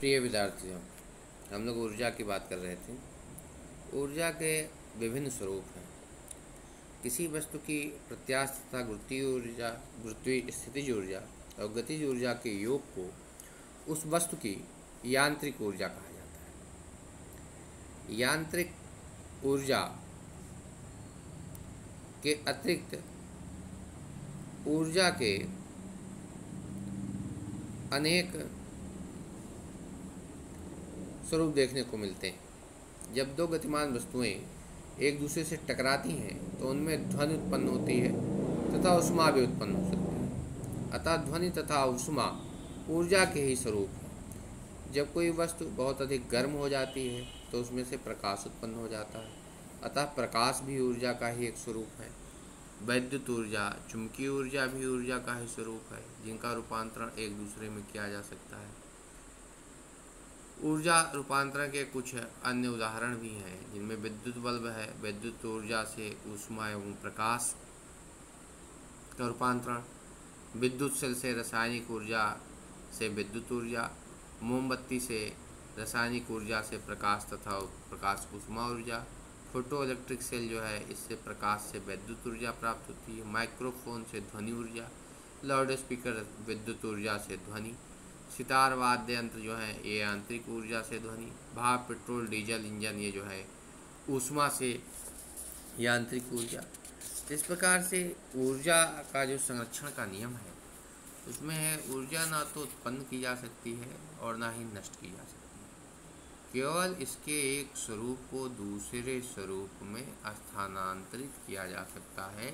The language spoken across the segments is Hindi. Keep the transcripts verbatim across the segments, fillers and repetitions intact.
प्रिय विद्यार्थियों, हम लोग ऊर्जा की बात कर रहे थे। ऊर्जा के विभिन्न स्वरूप हैं। किसी वस्तु की प्रत्यास्थ तथा गुरुत्वीय ऊर्जा, गुरुत्वीय स्थितिज ऊर्जा और गतिज ऊर्जा के योग को उस वस्तु की यांत्रिक ऊर्जा कहा जाता है। यांत्रिक ऊर्जा के अतिरिक्त ऊर्जा के अनेक स्वरूप देखने को मिलते हैं। जब दो गतिमान वस्तुएं एक दूसरे से टकराती हैं तो उनमें ध्वनि उत्पन्न होती है तथा ऊष्मा भी उत्पन्न हो सकती है। अतः ध्वनि तथा ऊष्मा ऊर्जा के ही स्वरूप हैं। जब कोई वस्तु बहुत अधिक गर्म हो जाती है तो उसमें से प्रकाश उत्पन्न हो जाता है, अतः प्रकाश भी ऊर्जा का ही एक स्वरूप है। वैद्युत ऊर्जा, चुंबकीय ऊर्जा भी ऊर्जा का ही स्वरूप है, जिनका रूपांतरण एक दूसरे में किया जा सकता है। ऊर्जा रूपांतरण के कुछ अन्य उदाहरण भी हैं, जिनमें विद्युत बल्ब है। विद्युत ऊर्जा से ऊष्मा एवं प्रकाश का रूपांतरण, विद्युत सेल से रासायनिक ऊर्जा से विद्युत ऊर्जा, मोमबत्ती से रासायनिक ऊर्जा से प्रकाश तथा प्रकाश ऊष्मा ऊर्जा, फोटो इलेक्ट्रिक सेल जो है इससे प्रकाश से विद्युत ऊर्जा प्राप्त होती है, माइक्रोफोन से ध्वनि ऊर्जा, लाउड स्पीकर विद्युत ऊर्जा से ध्वनि, सितार वाद्य यंत्र जो है ये यांत्रिक ऊर्जा से ध्वनि, भाप, पेट्रोल, डीजल इंजन ये जो है ऊष्मा से यांत्रिक ऊर्जा। इस प्रकार से ऊर्जा का जो संरक्षण का नियम है उसमें है ऊर्जा ना तो उत्पन्न की जा सकती है और ना ही नष्ट की जा सकती है। केवल इसके एक स्वरूप को दूसरे स्वरूप में स्थानांतरित किया जा सकता है,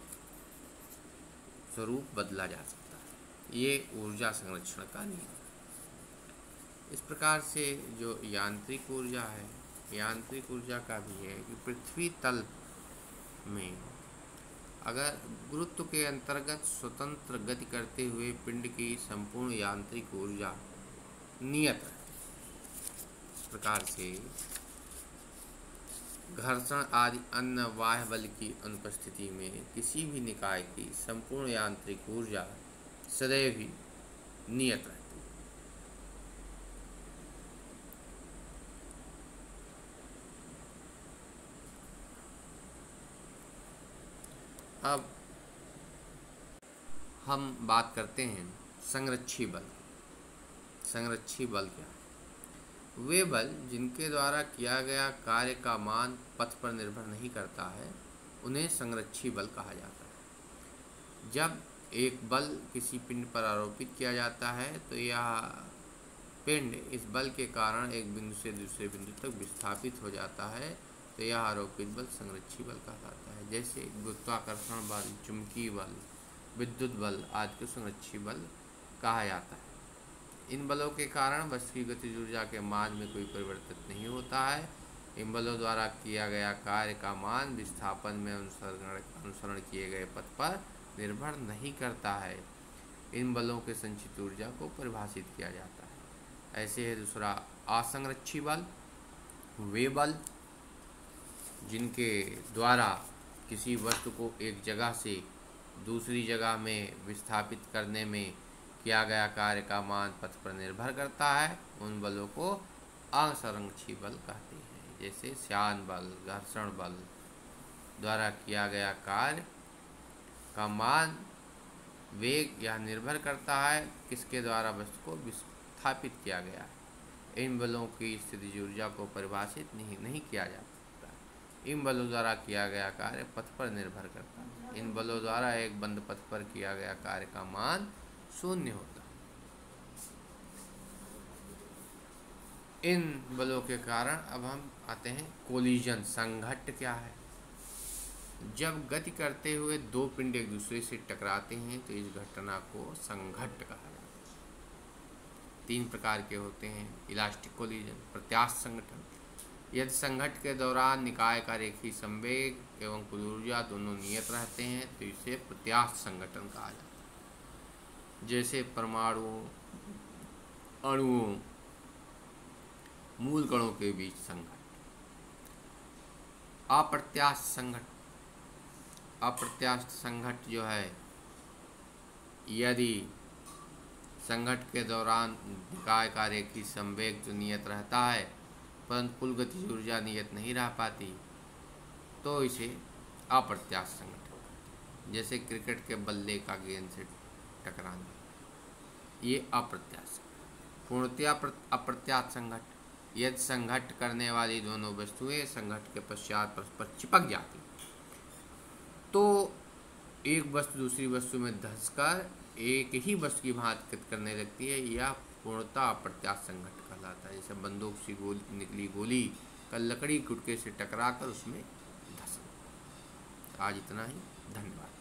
स्वरूप बदला जा सकता है। ये ऊर्जा संरक्षण का नियम। इस प्रकार से जो यांत्रिक ऊर्जा है, यांत्रिक ऊर्जा का भी है कि पृथ्वी तल में अगर गुरुत्व के अंतर्गत स्वतंत्र गति करते हुए पिंड की संपूर्ण यांत्रिक ऊर्जा नियत है। इस प्रकार से घर्षण आदि अन्य बाह्य बल की अनुपस्थिति में किसी भी निकाय की संपूर्ण यांत्रिक ऊर्जा सदैव ही नियत रहती है। अब हम बात करते हैं संरक्षी बल। संरक्षी बल क्या है? वे बल जिनके द्वारा किया गया कार्य का मान पथ पर निर्भर नहीं करता है उन्हें संरक्षी बल कहा जाता है। जब एक बल किसी पिंड पर आरोपित किया जाता है तो यह पिंड इस बल के कारण एक बिंदु से दूसरे बिंदु तक विस्थापित हो जाता है, तो यह आरोपित बल संरक्षी बल कहा जाता है। जैसे गुरुत्वाकर्षण बल, चुंबकीय बल, विद्युत बल आदि को संरक्षी बल कहा जाता है। इन बलों के कारण वस्तु की गतिज ऊर्जा के मान में कोई परिवर्तन नहीं होता है। इन बलों द्वारा किया गया कार्य का मान विस्थापन में अनुसरण अनुसरण किए गए पथ पर निर्भर नहीं करता है। इन बलों के संचित ऊर्जा को परिभाषित किया जाता है। ऐसे है दूसरा असंरक्षी बल। वे बल जिनके द्वारा किसी वस्तु को एक जगह से दूसरी जगह में विस्थापित करने में किया गया कार्य का मान पथ पर निर्भर करता है, उन बलों को असंरक्षी बल कहते हैं। जैसे श्यान बल, घर्षण बल द्वारा किया गया कार्य का मान वेग या निर्भर करता है किसके द्वारा वस्तु को विस्थापित किया गया है। इन बलों की स्थितिज ऊर्जा को परिभाषित नहीं नहीं किया जा सकता। इन बलों द्वारा किया गया कार्य पथ पर निर्भर करता है। इन बलों द्वारा एक बंद पथ पर किया गया कार्य का मान शून्य होता है। इन बलों के कारण अब हम आते हैं कोलिजन। संघट्ट क्या है? जब गति करते हुए दो पिंड एक दूसरे से टकराते हैं तो इस घटना को संघट्ट कहा जाता है। तीन प्रकार के होते हैं: इलास्टिक कोलिजन, प्रत्यास्थ संघटन। यदि संघट्ट के दौरान निकाय का रेखीय संवेग एवं कुल ऊर्जा दोनों नियत रहते हैं तो इसे प्रत्यास्थ संघटन कहा जाता है। जैसे परमाणुओं, अणुओं, मूल कणों के बीच संघट्ट। अप्रत्यास्थ संघट्ट। अप्रत्यास्थ संघट्ट जो है, यदि संघट के दौरान निकाय कार्य की संवेग जो नियत रहता है परंतु कुल गतिज ऊर्जा नियत नहीं रह पाती, तो इसे अप्रत्यास्थ संघटन कहते हैं। जैसे क्रिकेट के बल्ले का गेंद से टकराना, ये अप्रत्यास्थ। पूर्णतया अप्रत्यास्थ संघट, यदि संघट करने वाली दोनों वस्तुएं संघट के पश्चात परस्पर चिपक जाती तो एक वस्तु दूसरी वस्तु में धंसकर एक ही वस्तु की भांति कृत करने लगती है, यह पूर्णतः अप्रत्यास्थ संघट कहलाता है। जैसे बंदूक से गोली निकली गोली का लकड़ी गुटके से टकराकर उसमें धंसना। आज इतना ही, धन्यवाद।